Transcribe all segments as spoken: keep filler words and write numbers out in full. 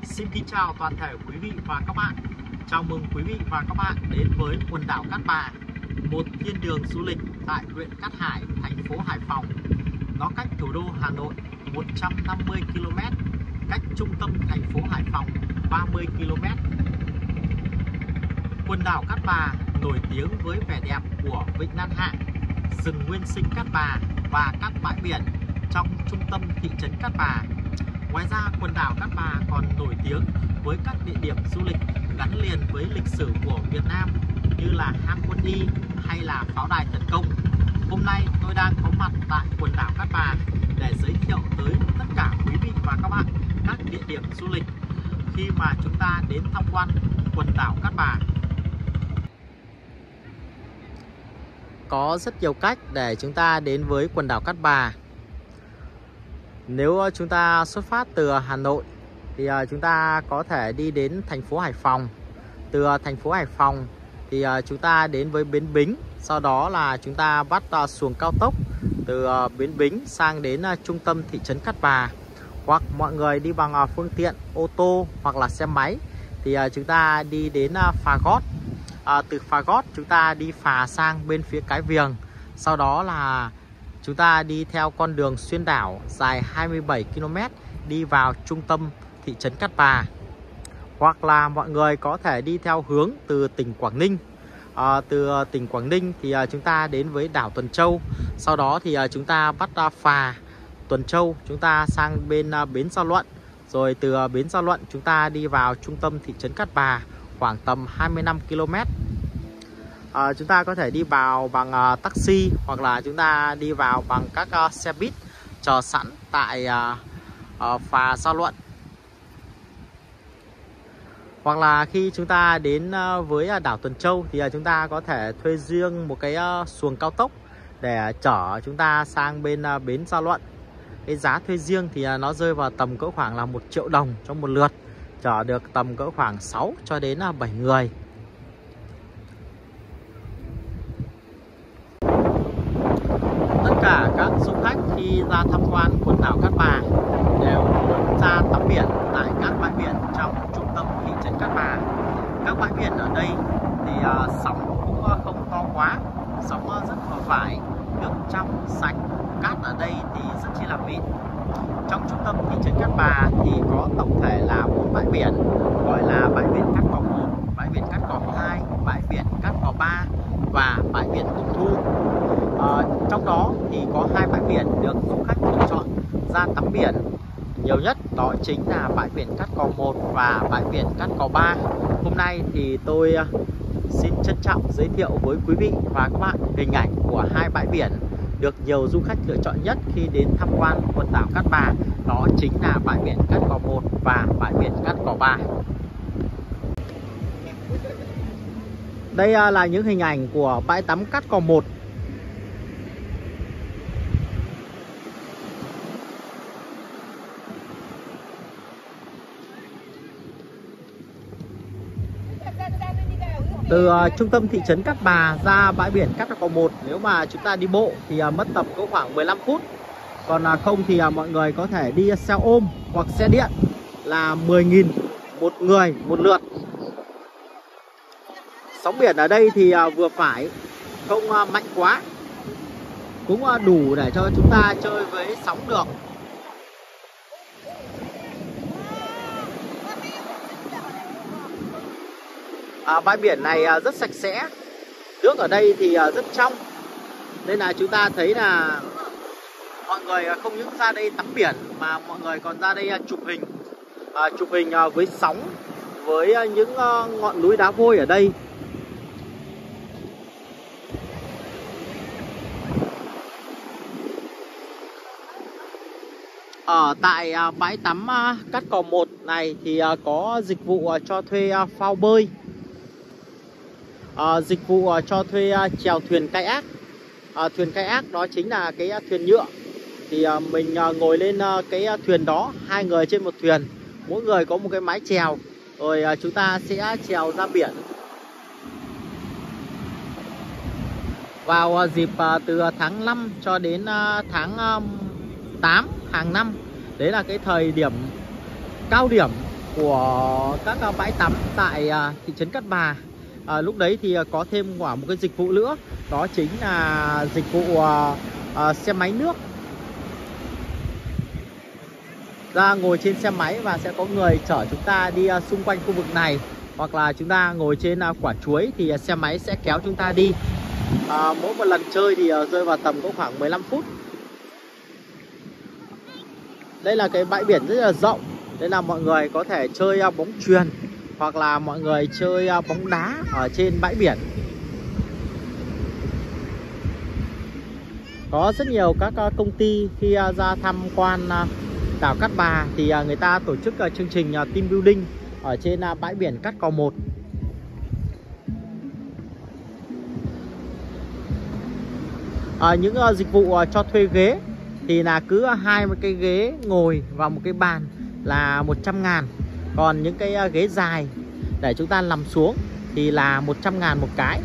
Xin kính chào toàn thể quý vị và các bạn. Chào mừng quý vị và các bạn đến với quần đảo Cát Bà, một thiên đường du lịch tại huyện Cát Hải, thành phố Hải Phòng. Nó cách thủ đô Hà Nội một trăm năm mươi ki lô mét, cách trung tâm thành phố Hải Phòng ba mươi ki lô mét. Quần đảo Cát Bà nổi tiếng với vẻ đẹp của Vịnh Lan Hạ, rừng nguyên sinh Cát Bà và các bãi biển trong trung tâm thị trấn Cát Bà. Ngoài ra, quần đảo Cát Bà còn nổi tiếng với các địa điểm du lịch gắn liền với lịch sử của Việt Nam như là hang Quân Y hay là pháo đài Tấn Công. Hôm nay tôi đang có mặt tại quần đảo Cát Bà để giới thiệu tới tất cả quý vị và các bạn các địa điểm du lịch khi mà chúng ta đến tham quan quần đảo Cát Bà. Có rất nhiều cách để chúng ta đến với quần đảo Cát Bà. Nếu chúng ta xuất phát từ Hà Nội thì chúng ta có thể đi đến thành phố Hải Phòng. Từ thành phố Hải Phòng thì chúng ta đến với Bến Bính. Sau đó là chúng ta bắt xuồng cao tốc từ Bến Bính sang đến trung tâm thị trấn Cát Bà. Hoặc mọi người đi bằng phương tiện ô tô hoặc là xe máy thì chúng ta đi đến Phà Gót. À, từ Phà Gót chúng ta đi phà sang bên phía Cái Viềng. Sau đó là chúng ta đi theo con đường xuyên đảo dài hai mươi bảy ki lô mét đi vào trung tâm thị trấn Cát Bà. Hoặc là mọi người có thể đi theo hướng từ tỉnh Quảng Ninh. À, từ tỉnh Quảng Ninh thì chúng ta đến với đảo Tuần Châu. Sau đó thì chúng ta bắt phà Tuần Châu, chúng ta sang bên bến Giao Luận. Rồi từ bến Giao Luận chúng ta đi vào trung tâm thị trấn Cát Bà khoảng tầm hai mươi lăm ki lô mét. À, chúng ta có thể đi vào bằng uh, taxi hoặc là chúng ta đi vào bằng các uh, xe buýt chờ sẵn tại uh, uh, phà Giao Luận. Hoặc là khi chúng ta đến uh, với uh, đảo Tuần Châu thì uh, chúng ta có thể thuê riêng một cái uh, xuồng cao tốc để chở chúng ta sang bên uh, bến Giao Luận. Cái giá thuê riêng thì uh, nó rơi vào tầm cỡ khoảng là một triệu đồng cho một lượt, chở được tầm cỡ khoảng sáu cho đến uh, bảy người. Tất cả các du khách khi ra tham quan quần đảo Cát Bà đều muốn ra tắm biển tại các bãi biển trong trung tâm thị trấn Cát Bà. Các bãi biển ở đây thì uh, sóng cũng uh, không to quá, sóng uh, rất vừa phải, nước trong sạch, cát ở đây thì rất chi là mịn. Trong trung tâm thị trấn Cát Bà thì có tổng thể là bốn bãi biển, gọi là bãi biển Cát Cỏ một, bãi biển Cát Cỏ hai, bãi biển Cát Cỏ ba và bãi biển Cúc Thu. À, trong đó thì có hai bãi biển được du khách lựa chọn ra tắm biển nhiều nhất, đó chính là bãi biển Cát Cỏ một và bãi biển Cát Cỏ ba. Hôm nay thì tôi xin trân trọng giới thiệu với quý vị và các bạn hình ảnh của hai bãi biển được nhiều du khách lựa chọn nhất khi đến tham quan quần đảo Cát Bà, đó chính là bãi biển Cát Cỏ một và bãi biển Cát Cỏ ba. Đây là những hình ảnh của bãi tắm Cát Cỏ một. Từ uh, trung tâm thị trấn Cát Bà ra bãi biển Cát Cỏ một, nếu mà chúng ta đi bộ thì uh, mất tầm có khoảng mười lăm phút. Còn uh, không thì uh, mọi người có thể đi xe ôm hoặc xe điện là mười nghìn một người một lượt. Sóng biển ở đây thì uh, vừa phải, không uh, mạnh quá, cũng uh, đủ để cho chúng ta chơi với sóng được. À, bãi biển này à, rất sạch sẽ, nước ở đây thì à, rất trong, nên là chúng ta thấy là mọi người à, không những ra đây tắm biển mà mọi người còn ra đây à, chụp hình, à, chụp hình à, với sóng, với à, những à, ngọn núi đá vôi ở đây. Ở tại à, bãi tắm à, Cát Cỏ một này thì à, có dịch vụ à, cho thuê à, phao bơi. À, dịch vụ uh, cho thuê uh, chèo thuyền kayak. uh, Thuyền kayak đó chính là cái uh, thuyền nhựa. Thì uh, mình uh, ngồi lên uh, cái uh, thuyền đó, hai người trên một thuyền, mỗi người có một cái mái chèo. Rồi uh, chúng ta sẽ chèo ra biển. Vào uh, dịp uh, từ tháng năm cho đến uh, tháng uh, tám hàng năm, đấy là cái thời điểm cao điểm của các bãi tắm tại thị trấn Cát Bà. À, lúc đấy thì có thêm quả một cái dịch vụ nữa, đó chính là dịch vụ uh, uh, xe máy nước. Ra ngồi trên xe máy và sẽ có người chở chúng ta đi uh, xung quanh khu vực này, hoặc là chúng ta ngồi trên uh, quả chuối thì uh, xe máy sẽ kéo chúng ta đi. À, mỗi một lần chơi thì uh, rơi vào tầm có khoảng mười lăm phút. Đây là cái bãi biển rất là rộng, đây là mọi người có thể chơi uh, bóng chuyền hoặc là mọi người chơi uh, bóng đá ở trên bãi biển. Có rất nhiều các uh, công ty khi uh, ra tham quan uh, đảo Cát Bà thì uh, người ta tổ chức uh, chương trình uh, team building ở trên uh, bãi biển Cát Cò một. À, những uh, dịch vụ uh, cho thuê ghế thì là cứ hai một cái ghế ngồi và một cái bàn là một trăm ngàn. Còn những cái uh, ghế dài để chúng ta nằm xuống thì là một trăm ngàn một cái.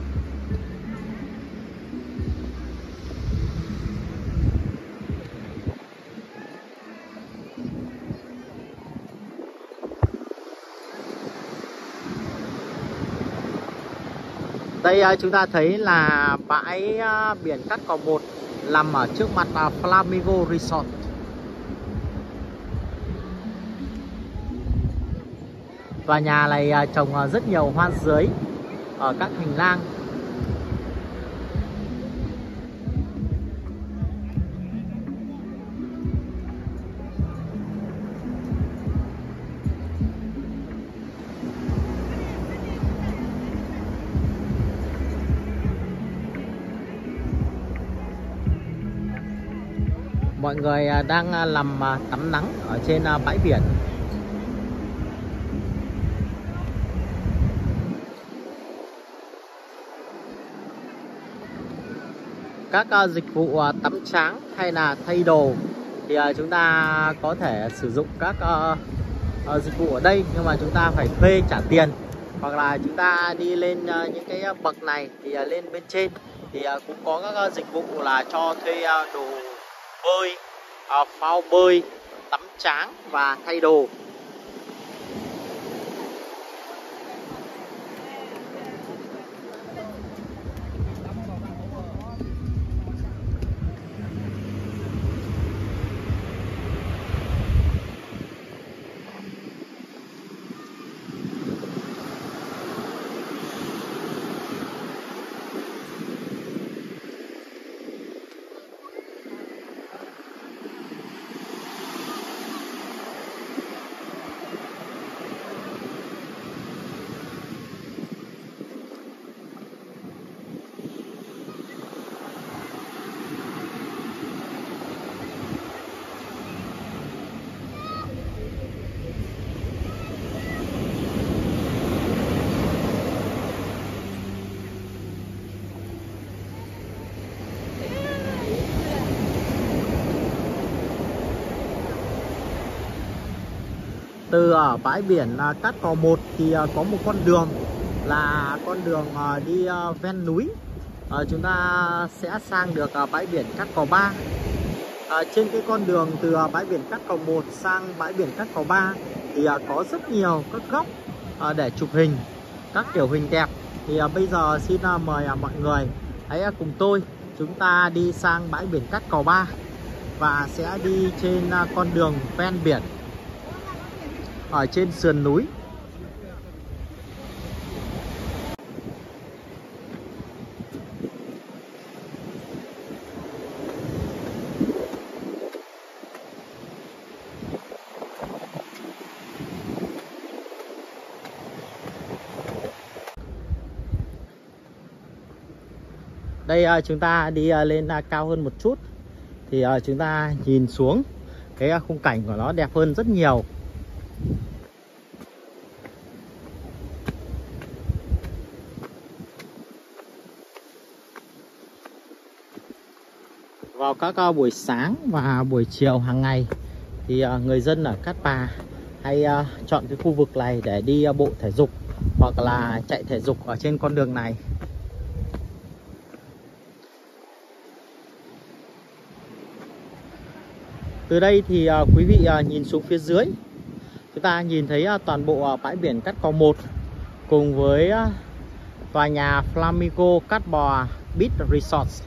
Đây chúng ta thấy là bãi biển Cát Cò một nằm ở trước mặt Flamingo Resort. Tòa nhà này trồng rất nhiều hoa giấy ở các hành lang. Mọi người đang làm tắm nắng ở trên bãi biển. Các dịch vụ tắm trắng hay là thay đồ thì chúng ta có thể sử dụng các dịch vụ ở đây, nhưng mà chúng ta phải thuê trả tiền, hoặc là chúng ta đi lên những cái bậc này thì lên bên trên thì cũng có các dịch vụ là cho thuê đồ bơi, phao bơi, tắm trắng và thay đồ. Từ ở bãi biển Cát Cò một thì có một con đường là con đường đi ven núi. Chúng ta sẽ sang được bãi biển Cát Cò ba. Trên cái con đường từ bãi biển Cát Cò một sang bãi biển Cát Cò ba thì có rất nhiều các góc để chụp hình, các kiểu hình đẹp. Thì bây giờ xin mời mọi người hãy cùng tôi chúng ta đi sang bãi biển Cát Cò ba và sẽ đi trên con đường ven biển ở trên sườn núi. Đây chúng ta đi lên cao hơn một chút thì chúng ta nhìn xuống cái khung cảnh của nó đẹp hơn rất nhiều. Vào các buổi sáng và buổi chiều hàng ngày thì người dân ở Cát Bà hay chọn cái khu vực này để đi bộ thể dục hoặc là chạy thể dục ở trên con đường này. Từ đây thì quý vị nhìn xuống phía dưới Chúng ta nhìn thấy toàn bộ bãi biển Cát Cò một cùng với tòa nhà Flamingo Cát Bò Beach Resort.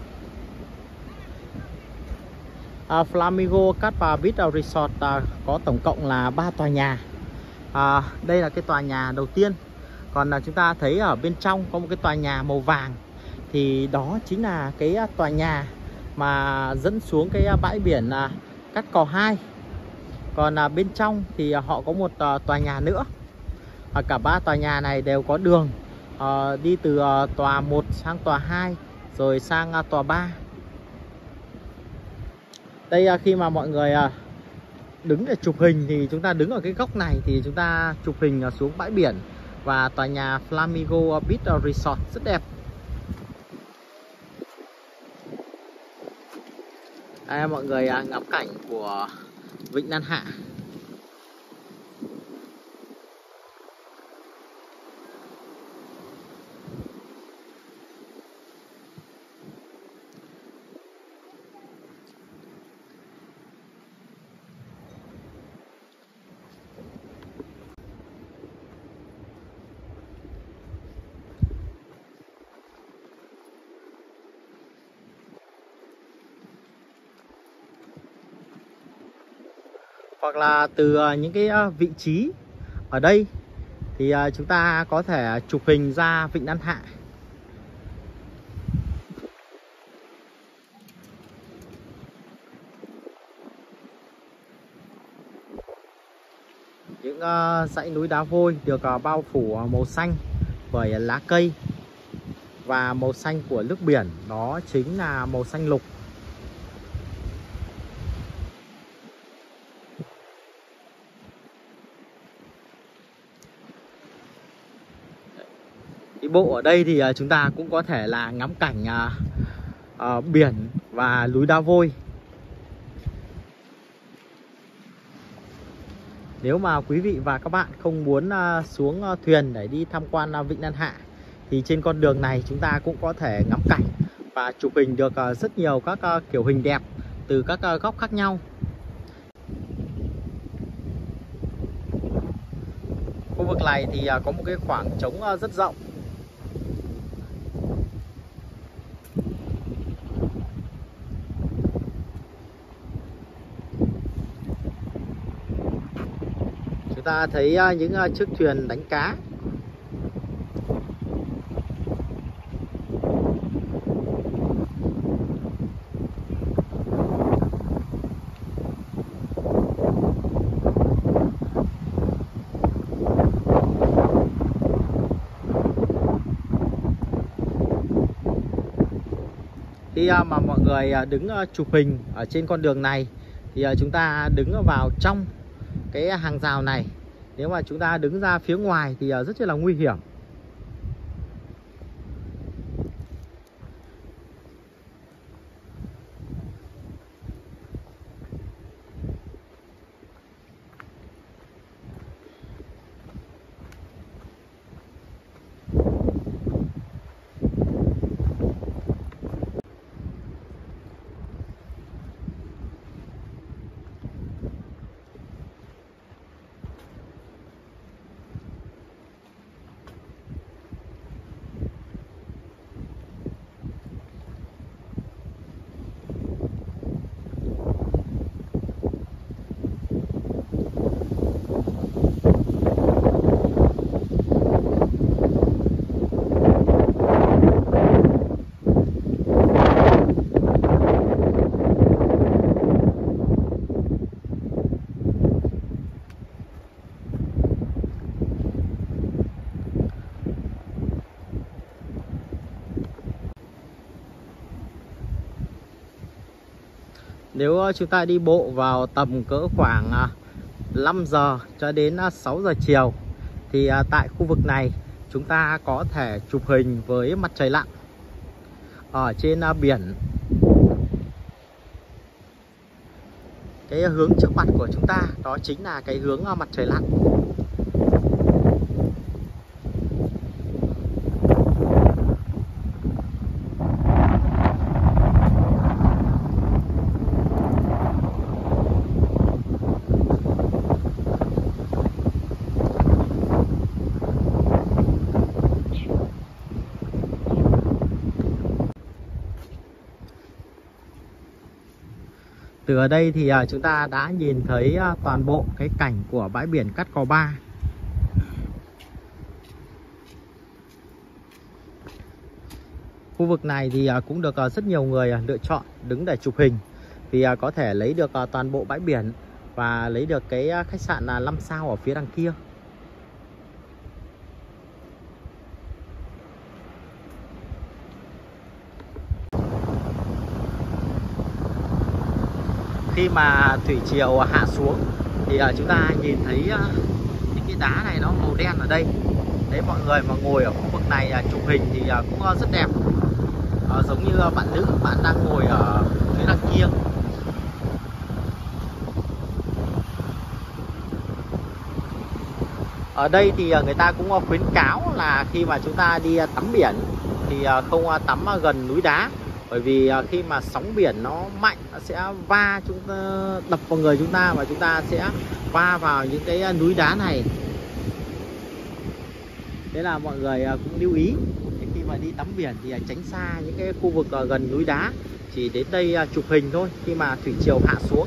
À, Flamingo Cát Bà Beach Resort à, có tổng cộng là ba tòa nhà. à, Đây là cái tòa nhà đầu tiên. Còn là chúng ta thấy ở bên trong có một cái tòa nhà màu vàng, thì đó chính là cái tòa nhà mà dẫn xuống cái bãi biển à, Cát Cò hai. Còn à, bên trong thì họ có một à, tòa nhà nữa. à, Cả ba tòa nhà này đều có đường à, đi từ à, tòa một sang tòa hai rồi sang à, tòa ba. Đây à, khi mà mọi người à, đứng để chụp hình thì chúng ta đứng ở cái góc này thì chúng ta chụp hình à, xuống bãi biển và tòa nhà Flamingo Beach Resort rất đẹp. Đây, mọi người à, ngắm cảnh của Vịnh Lan Hạ. Hoặc là từ những cái vị trí ở đây thì chúng ta có thể chụp hình ra Vịnh Lan Hạ. Những dãy núi đá vôi được bao phủ màu xanh bởi lá cây, và màu xanh của nước biển đó chính là màu xanh lục. Đi bộ ở đây thì chúng ta cũng có thể là ngắm cảnh uh, uh, biển và núi đá vôi. Nếu mà quý vị và các bạn không muốn uh, xuống uh, thuyền để đi tham quan uh, Vịnh Lan Hạ thì trên con đường này chúng ta cũng có thể ngắm cảnh và chụp hình được uh, rất nhiều các uh, kiểu hình đẹp từ các uh, góc khác nhau. Khu vực này thì uh, có một cái khoảng trống uh, rất rộng. Chúng ta thấy những chiếc thuyền đánh cá. Khi mà mọi người đứng chụp hình ở trên con đường này thì chúng ta đứng vào trong cái hàng rào này. Nếu mà chúng ta đứng ra phía ngoài thì rất là nguy hiểm. Nếu chúng ta đi bộ vào tầm cỡ khoảng năm giờ cho đến sáu giờ chiều thì tại khu vực này chúng ta có thể chụp hình với mặt trời lặn ở trên biển. Cái hướng trước mặt của chúng ta đó chính là cái hướng mặt trời lặn. Từ ở đây thì uh, chúng ta đã nhìn thấy uh, toàn bộ cái cảnh của bãi biển Cát Cò Ba. Khu vực này thì uh, cũng được uh, rất nhiều người uh, lựa chọn đứng để chụp hình, vì uh, có thể lấy được uh, toàn bộ bãi biển và lấy được cái uh, khách sạn uh, năm sao ở phía đằng kia. Khi mà thủy triều hạ xuống thì uh, chúng ta nhìn thấy uh, những cái đá này nó màu đen ở đây. Đấy, mọi người mà ngồi ở khu vực này uh, chụp hình thì uh, cũng uh, rất đẹp. Uh, giống như uh, bạn nữ bạn đang ngồi ở phía đằng kia. Ở đây thì uh, người ta cũng uh, khuyến cáo là khi mà chúng ta đi uh, tắm biển thì uh, không uh, tắm uh, gần núi đá. Bởi vì khi mà sóng biển nó mạnh, nó sẽ va chúng ta, đập vào người chúng ta và chúng ta sẽ va vào những cái núi đá này. Thế là mọi người cũng lưu ý khi mà đi tắm biển thì tránh xa những cái khu vực gần núi đá, chỉ đến đây chụp hình thôi khi mà thủy triều hạ xuống.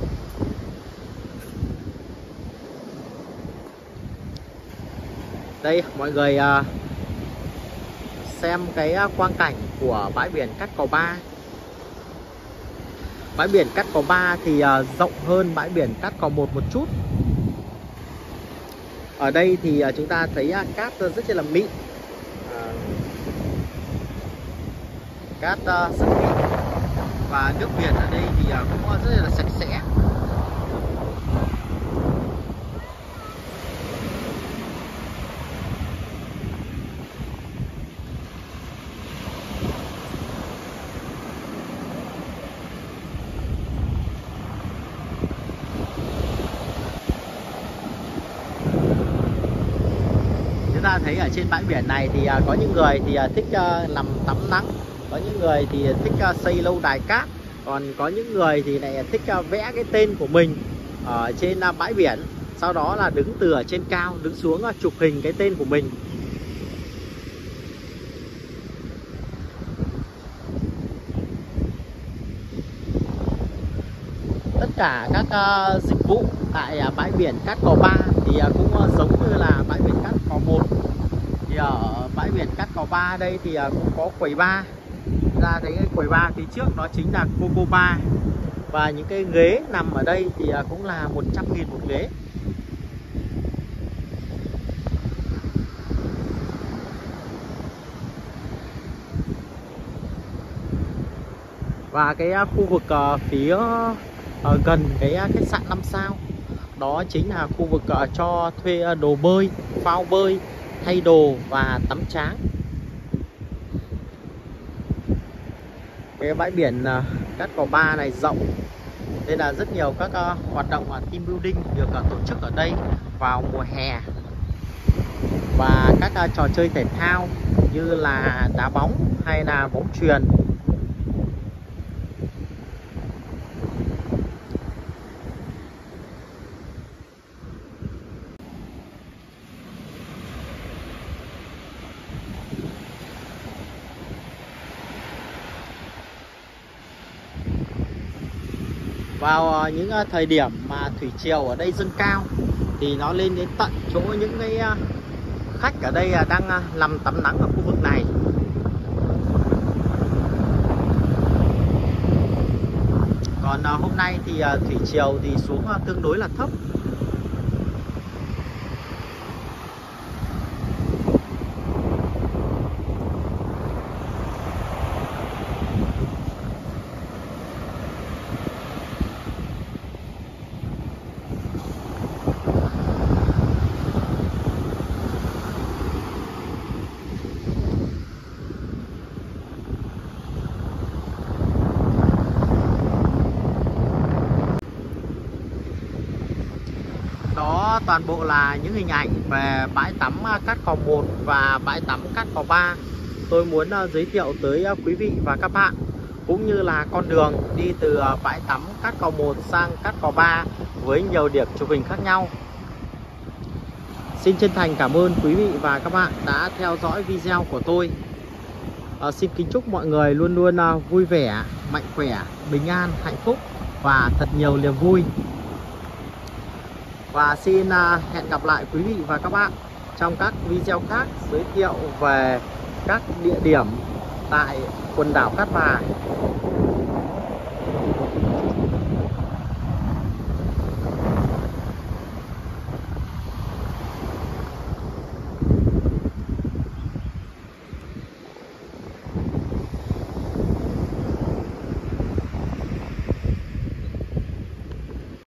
Đây mọi người xem cái quang cảnh của bãi biển Cát Cò Ba. Bãi biển Cát Cò Ba thì uh, rộng hơn bãi biển Cát Cò Một một chút. Ở đây thì uh, chúng ta thấy uh, cát rất là mịn, uh, cát uh, rất mịn, và nước biển ở đây thì uh, cũng rất là sạch sẽ. Chúng ta thấy ở trên bãi biển này thì uh, có những người thì uh, thích uh, nằm tắm nắng, có những người thì thích uh, xây lâu đài cát, còn có những người thì lại thích uh, vẽ cái tên của mình ở trên uh, bãi biển, sau đó là đứng từ ở trên cao đứng xuống uh, chụp hình cái tên của mình. Tất cả các uh, dịch vụ tại uh, bãi biển Cát Cò Ba thì uh, cũng uh, giống như là bãi biển Cát Cò Một. Thì ở bãi biển Cát Cò Ba đây thì uh, cũng có quầy bar. Ra thấy cái quầy bar phía trước đó chính là Coco Bar. Và những cái ghế nằm ở đây thì uh, cũng là một trăm nghìn một ghế. Và cái uh, khu vực uh, phía Ở gần cái khách sạn năm sao đó chính là khu vực uh, cho thuê uh, đồ bơi, phao bơi, thay đồ và tắm tráng. Cái bãi biển uh, Cát Cò Ba này rộng nên là rất nhiều các uh, hoạt động uh, team building được uh, tổ chức ở đây vào mùa hè, và các uh, trò chơi thể thao như là đá bóng hay là bóng chuyền. Vào những thời điểm mà thủy triều ở đây dâng cao thì nó lên đến tận chỗ những cái khách ở đây đang nằm tắm nắng ở khu vực này. Còn hôm nay thì thủy triều thì xuống tương đối là thấp. Đó toàn bộ là những hình ảnh về bãi tắm Cát Cò Một và bãi tắm Cát Cò Ba. Tôi muốn giới thiệu tới quý vị và các bạn, cũng như là con đường đi từ bãi tắm Cát Cò Một sang Cát Cò Ba với nhiều điểm chụp hình khác nhau. Xin chân thành cảm ơn quý vị và các bạn đã theo dõi video của tôi. À, xin kính chúc mọi người luôn luôn vui vẻ, mạnh khỏe, bình an, hạnh phúc. và thật nhiều niềm vui. Và xin hẹn gặp lại quý vị và các bạn trong các video khác giới thiệu về các địa điểm tại quần đảo Cát Bà.